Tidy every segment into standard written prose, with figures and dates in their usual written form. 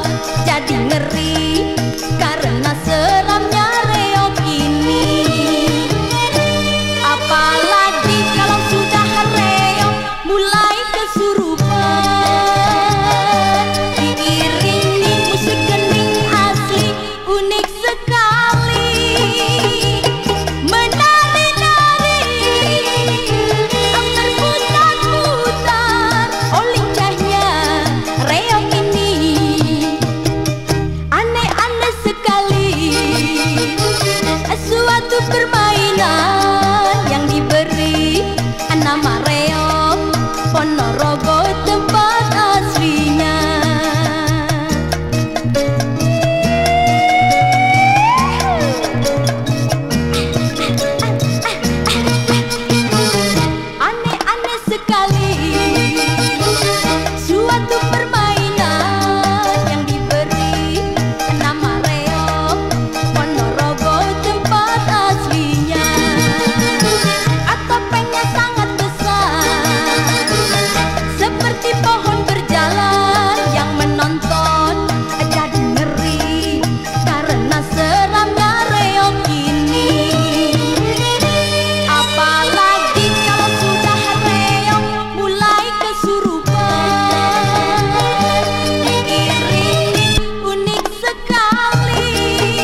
jadi ngeri karena seramnya reog ini. Apalagi kalau sudah reog mulai kesurupan, diiringi musik kening asli unik sekali. Menari-nari, terputar-putar, oh lincahnya reog ini. Aneh-aneh sekali, suatu permainan yang diberi nama reog Ponorogo tempat aslinya. Aneh-aneh sekali, suatu permainan yang diberi nama reog Ponorogo tempat aslinya. Topengnya sangat besar, seperti pohon berjalan yang menonton jadi ngeri karena seramnya reog ini. Apalagi kalau sudah reog mulai kesurupan, diiringi unik sekali.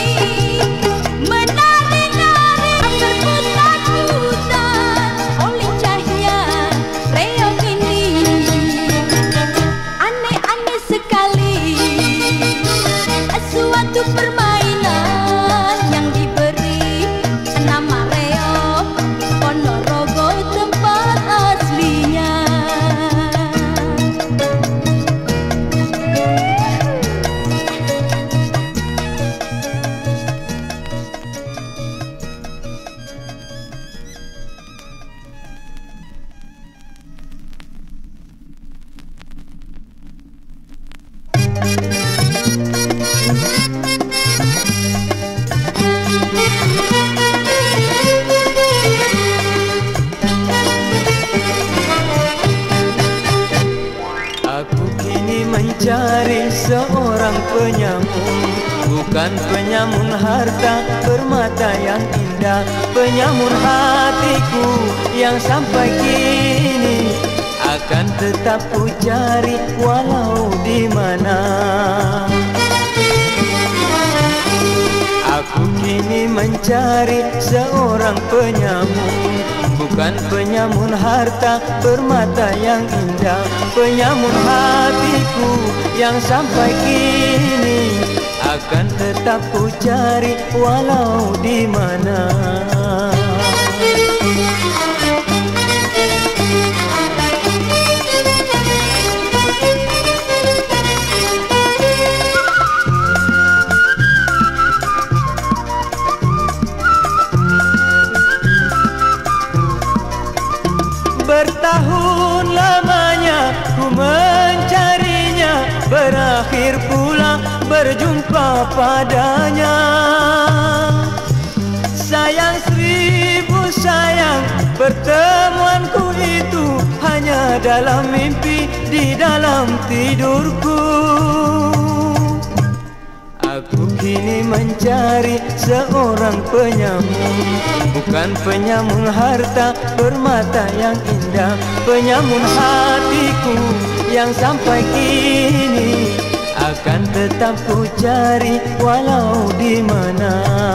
Menari-nari, terputar-putar, oh lincahnya reog ini. Aneh-aneh sekali, suatu permainan yang diberi nama reog Ponorogo tempat aslinya. Aku kini mencari seorang penyamun, bukan penyamun harta permata yang indah, penyamun hatiku yang sampai kini akan tetap ku cari walau di mana. Aku kini mencari seorang penyamun, bukan penyamun harta permata yang indah, penyamun hatiku yang sampai kini akan tetap ku cari walau di mana. Bertahun lamanya ku mencarinya, berakhir pula berjumpa padanya. Sayang seribu sayang, pertemuanku itu hanya dalam mimpi di dalam tidurku. Aku kini mencari seorang penyamun, bukan penyamun harta permata yang indah, penyamun hatiku yang sampai kini akan tetap ku cari walau di mana.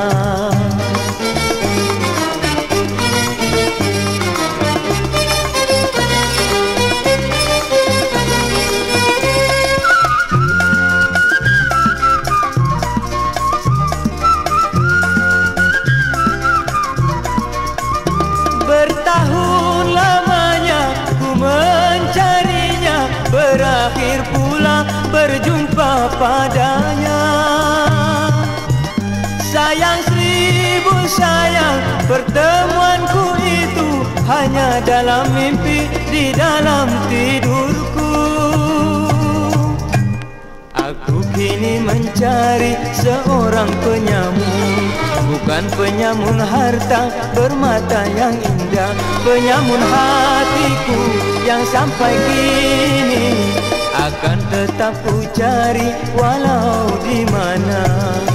Bertahun lamanya ku mencarinya, berakhir pula berjumpa padanya. Sayang seribu sayang, pertemuanku itu hanya dalam mimpi di dalam tidurku. Aku kini mencari seorang penyamun, bukan penyamun harta bermata yang indah, penyamun hatiku yang sampai kini akan tetap ku cari walau di mana.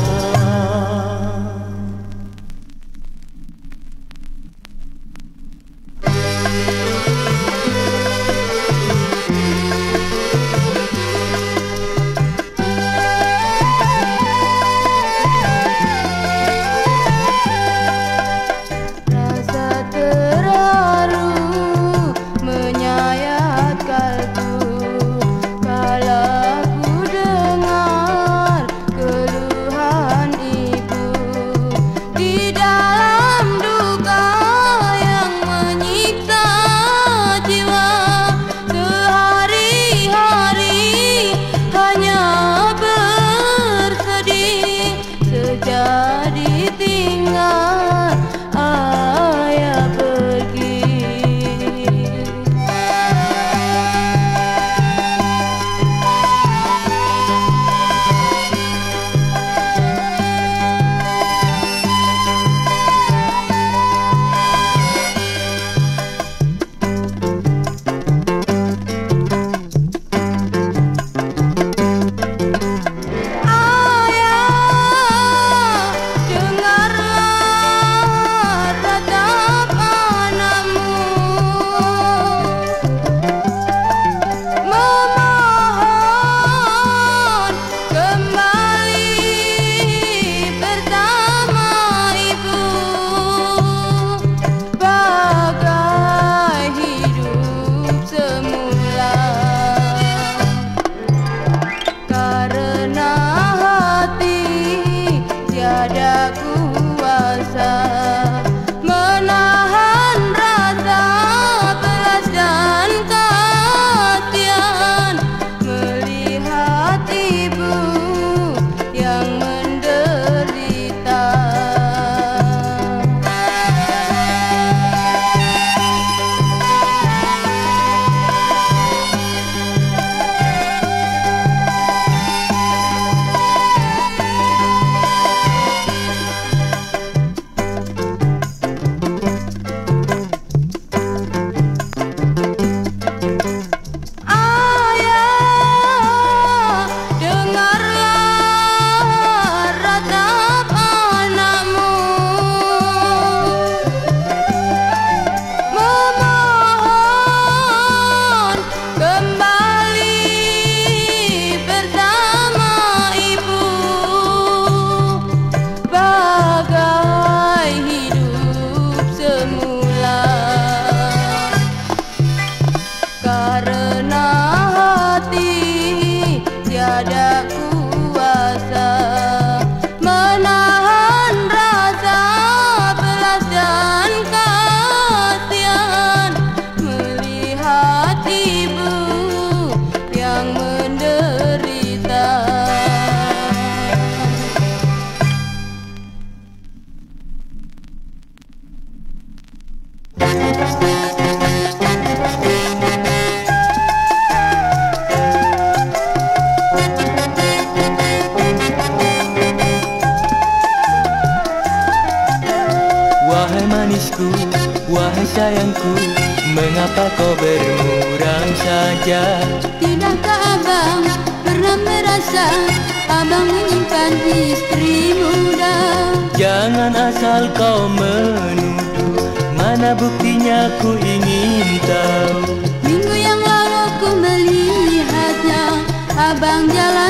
Wahai sayangku, mengapa kau bermurah saja? Tidakkah abang pernah merasa abang menyimpan istri muda? Jangan asal kau menuduh, mana buktinya ku ingin tahu. Minggu yang lalu ku melihatnya, abang jalan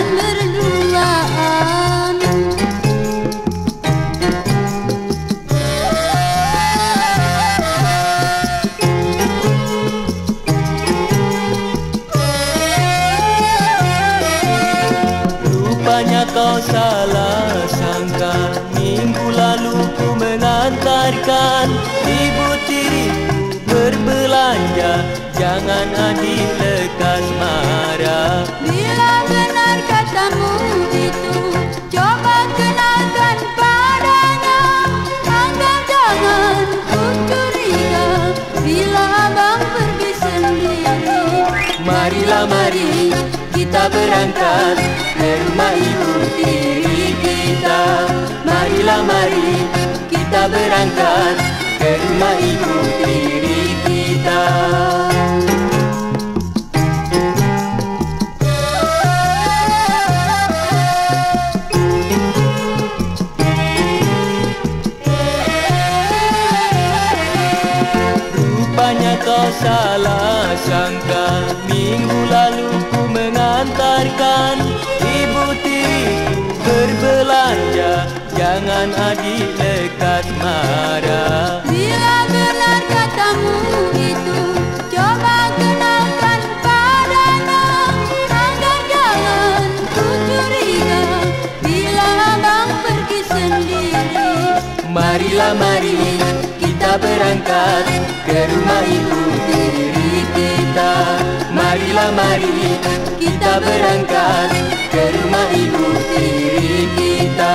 berduaan. Kau salah sangka, minggu lalu ku mengantarkan ibu tiriku berbelanja. Jangan adik lekas marah. Bila benar katamu itu, coba kenalkan padanya. Agar jangan ku curiga bila abang pergi sendiri. Marilah mari kita berangkat ke rumah ibu tiri kita. Marilah mari kita berangkat ke rumah ibu tiri kita. salah sangka. Minggu lalu ku mengantarkan ibu tiriku berbelanja. Jangan adik lekas marah. Bila benar katamu itu, coba kenalkan padanya. Agar jangan ku curiga bila abang pergi sendiri. Marilah mari kita berangkat ke rumah ibu tiri kita. Marilah mari kita berangkat ke rumah ibu tiri kita.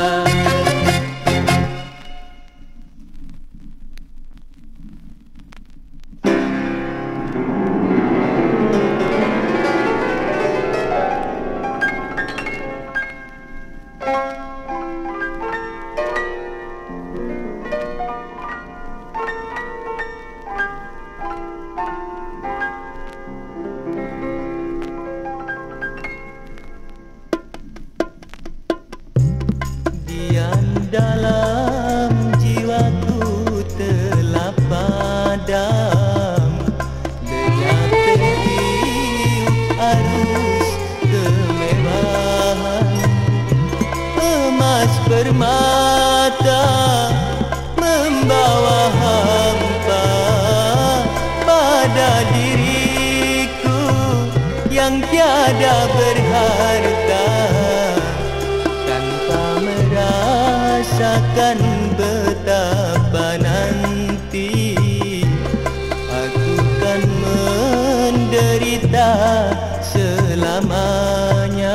Dalam jiwaku telah padam, lenyap tertiup arus kemewahan. Emas permata membawa hampa pada diriku yang tiada berharga. Rasakan betapa nanti aku kan menderita selamanya.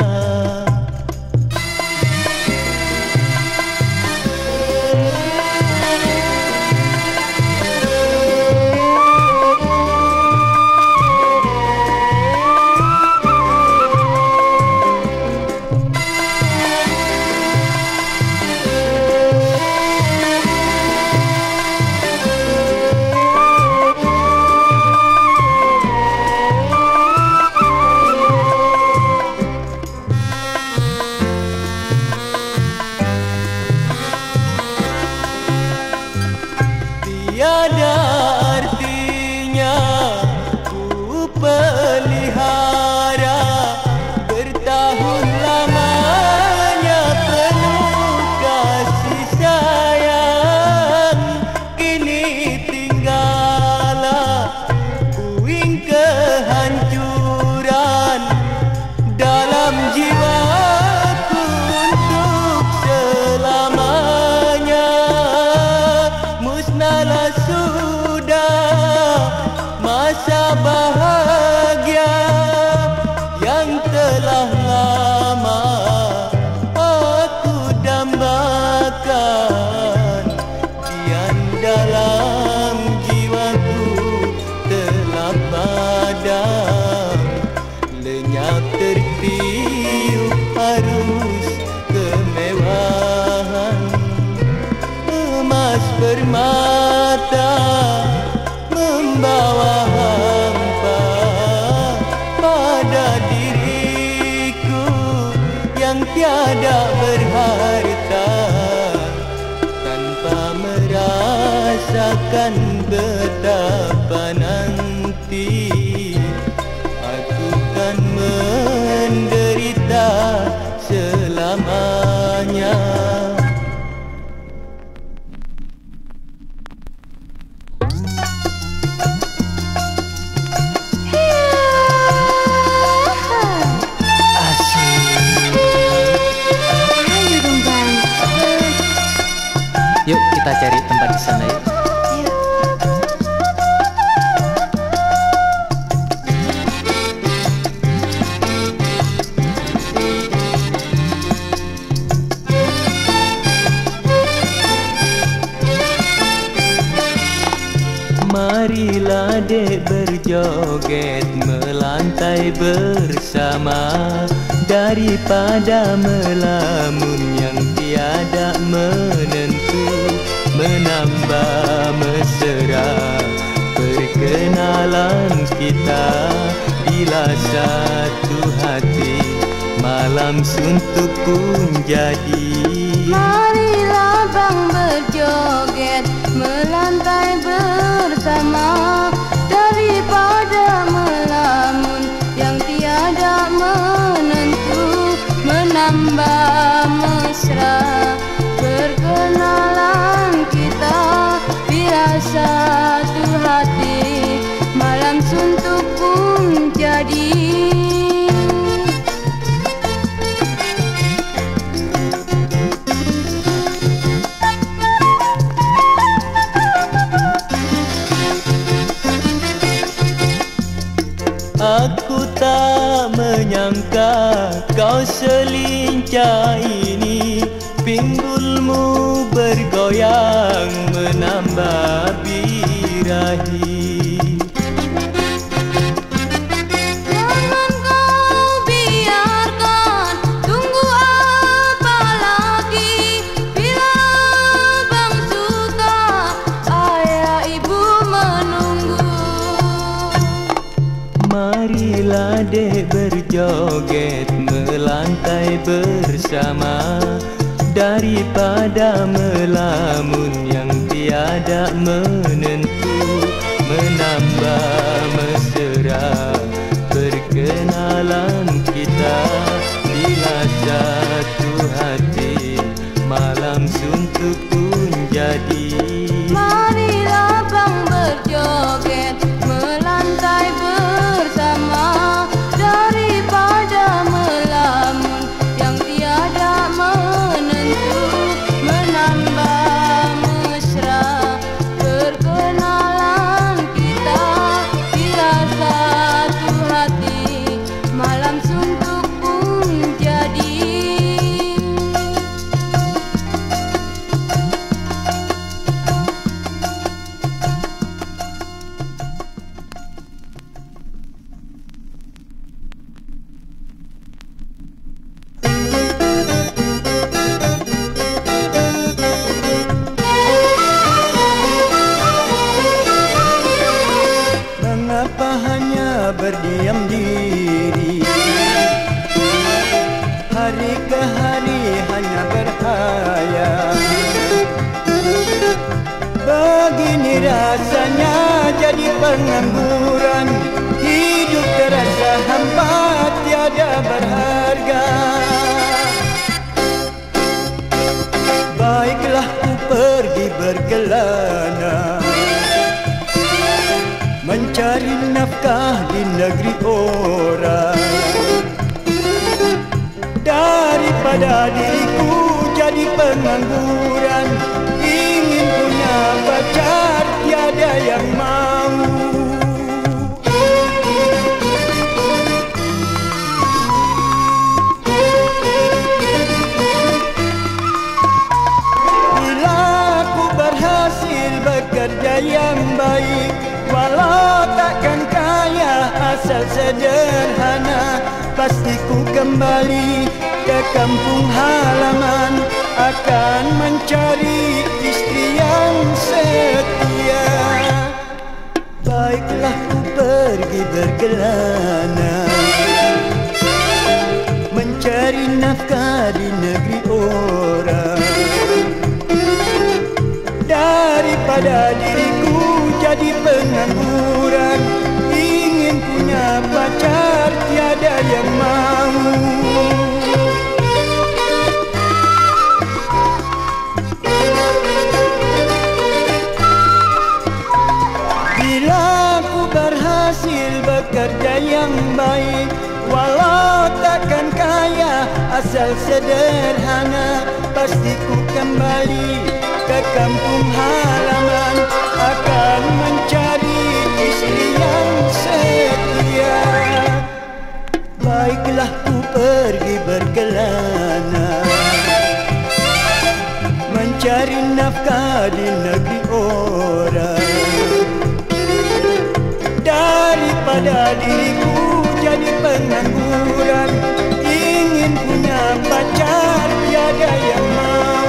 Tiada artinya ku pelihara bertahun lamanya penuh kasih sayang. Kini tinggallah puing kehancuran dalam jiwaku untuk selamanya. Musnahlah sudah masa bahagia yang telah lama aku dambakan. Kian dalam jiwaku telah padam, lenyap tertiup arus kemewahan. Emas permata membawa hampa pada diriku yang tiada berharta. Tanpa merasakan betapa nanti aku kan menderita selamanya. Yuk kita cari tempat di sana yuk. Marilah dek berjoget melantai bersama, daripada melamun yang tiada menentu. Menambah mesra perkenalan kita bila satu hati malam suntuk pun jadi. Marilah bang berjoget melantai bersama, menambah mesra. Perkenalan kita bila satu hati, malam suntuk pun jadi. Aku tak menyangka kau selincah ini, pinggulmu bergoyang menambah birahi. Jangan kau biarkan, tunggu apa lagi? Bila bang suka, ayah ibu menunggu. Marilah dek berjoget melantai bersama, daripada melamun yang tiada menentu, menambah mesra perkenalan kita bila satu hati, malam suntuk pun jadi. Marilah bang berjoget melantai bersama, daripada melamun yang tiada menentu, menambah mesra perkenalan kita bila satu hati, malam suntuk pun jadi. Mengapa hanya berdiam diri, hari ke hari hanya berhayal. Begini rasanya jadi pengangguran, hidup terasa hampa tiada berharga. Baiklah ku pergi berkelana, mencari nafkah di negeri orang, daripada diriku jadi pengangguran. Ingin punya pacar tiada yang mau. Bila aku berhasil bekerja yang baik, walau takkan kaya asal sederhana, pasti ku kembali ke kampung halaman, akan mencari istri yang setia. Baiklah ku pergi berkelana, mencari nafkah di negeri orang, daripada diriku jadi pengangguran. Ingin punya pacar tiada yang mau. Bila aku berhasil bekerja yang baik, walau takkan kaya asal sederhana, pasti ku kembali ke kampung halaman, akan mencari istri yang setia. Baiklah ku pergi berkelana, mencari nafkah di negeri orang, daripada diriku jadi pengangguran. Ingin punya pacar tiada yang mau.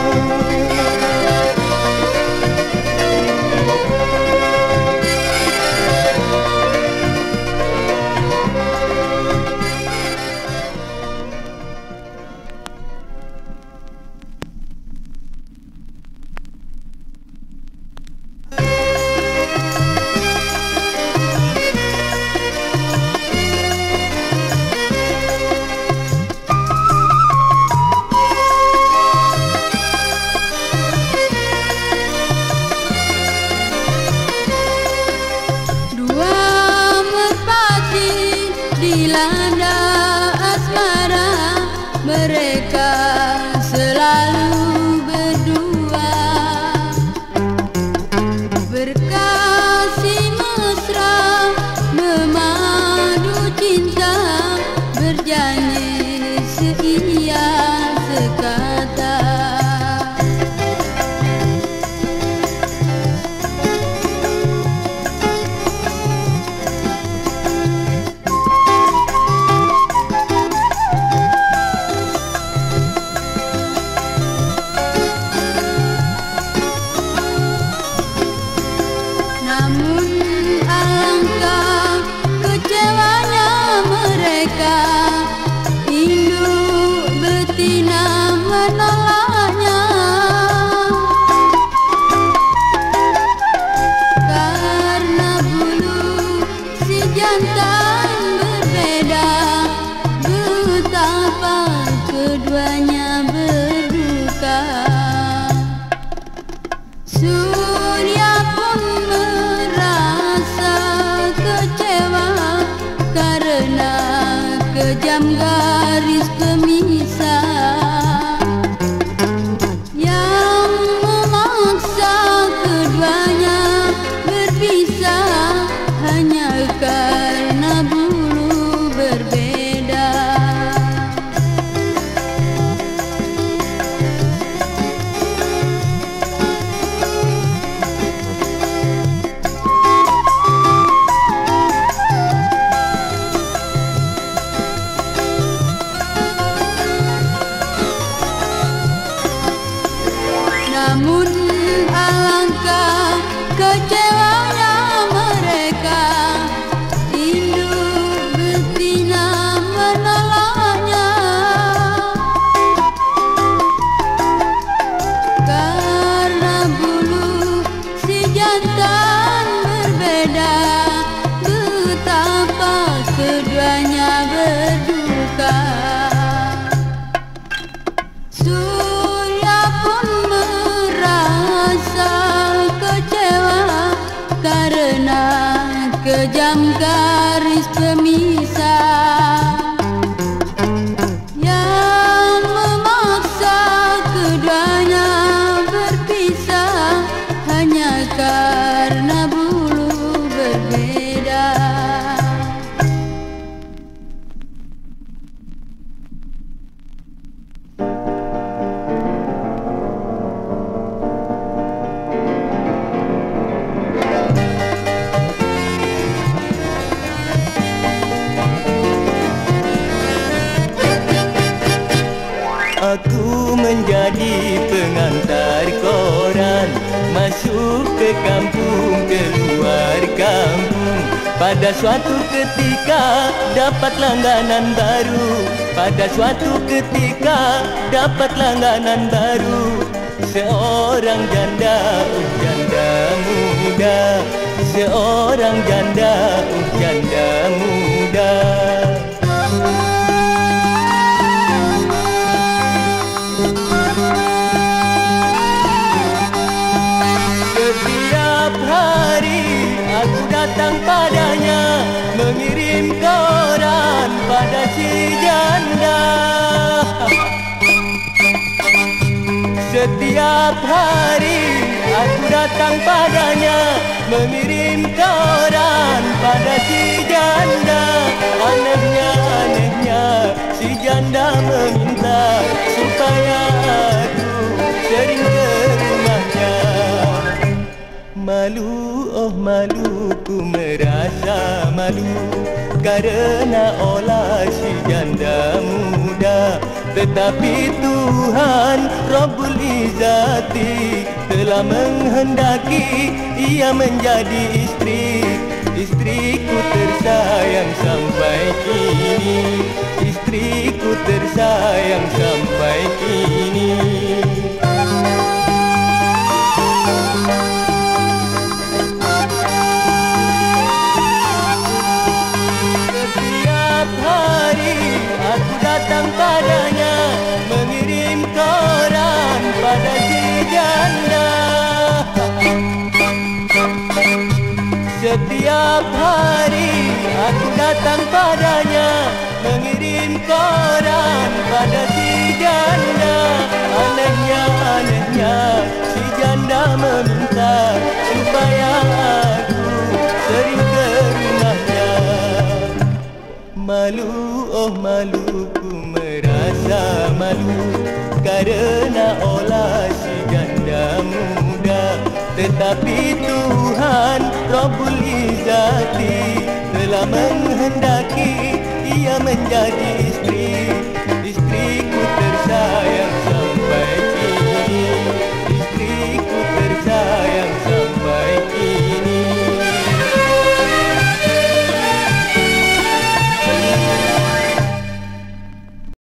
berkata, namun alangkah kecewanya mereka, induk betina menolaknya. Karena bulu si jantan berbeda, betapa keduanya berduka. Surya pun merasa kecewa karena kejam garis pemisah yang memaksa keduanya berpisah hanya karena bulu berbeda. Namun alangkah kecewanya mereka, induk betina menolaknya. Karena bulu si jantan berbeda, betapa keduanya berduka. Surya pun merasa kecewa karena kejam garis pemisah yang memaksa keduanya berpisah hanya karena bulu berbeda. Aku menjadi pengantar koran, masuk ke kampung, keluar kampung. Pada suatu ketika dapat langganan baru, pada suatu ketika dapat langganan baru. Seorang janda, janda muda, seorang janda, janda muda. Setiap hari aku datang padanya, mengirim koran pada si janda. Setiap hari aku datang padanya, mengirim koran pada si janda. Anehnya si janda meminta supaya aku sering ke rumahnya. Malu, oh malu, ku merasa malu karena olah si janda muda. Tetapi Tuhan Rabbul Izzati telah menghendaki ia menjadi istri. Istriku tersayang sampai kini, istriku tersayang sampai kini. Setiap hari aku datang padanya, mengirim koran pada si janda. Setiap hari aku datang padanya, mengirim koran pada si janda. Anehnya si janda meminta supaya aku sering ke rumahnya. Malu, oh malu, ku merasa malu karena olah si janda muda. Tetapi Tuhan Rabbul Izzati telah menghendaki ia menjadi